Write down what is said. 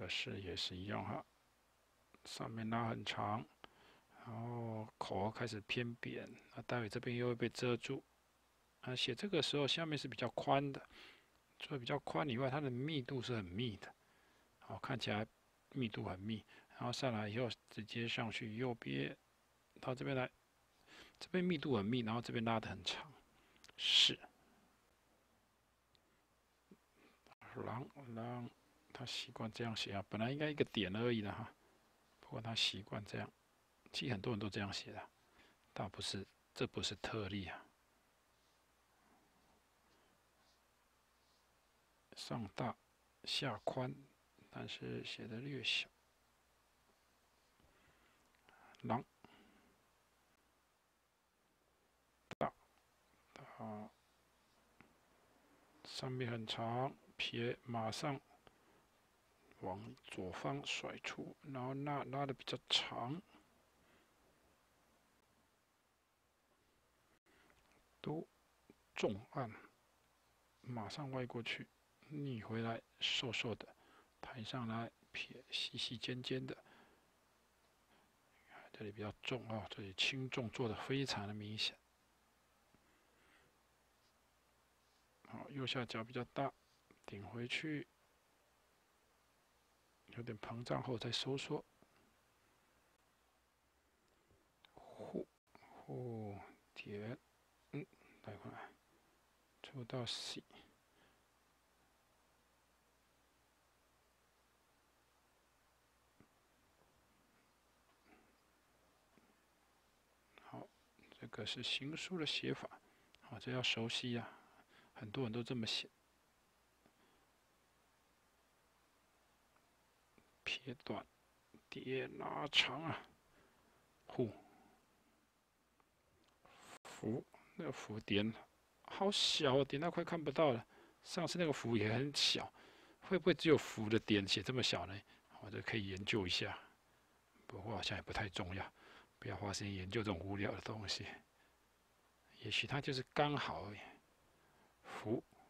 个也是一样哈，上面拉很长，然后口开始偏扁，那待会这边又会被遮住。写这个时候下面是比较宽的，除了比较宽以外，它的密度是很密的，好，看起来密度很密。然后上来以后直接上去右边，到这边来，这边密度很密，然后这边拉得很长，是。让他习惯这样写啊，本来应该一个点而已的哈，不过他习惯这样，其实很多人都这样写的，倒不是，这不是特例啊。上大下宽，但是写的略小。狼大啊，上面很长，撇马上往左方甩出，然后拉的比较长，都重按，马上歪过去，逆回来，瘦瘦的，抬上来，撇细细尖尖的。这里比较重啊，这里轻重做的非常的明显。好，右下角比较大，顶回去，有点膨胀后再收缩。呼点，带回来，出到 C。好，这个是行书的写法，好，这要熟悉呀，很多人都这么写。撇短，叠拉长啊，符那个符点好小，点到快看不到了。上次那个符也很小，会不会只有符的点写这么小呢？我这可以研究一下，不过好像也不太重要，不要花时间研究这种无聊的东西。也许它就是刚好而已。符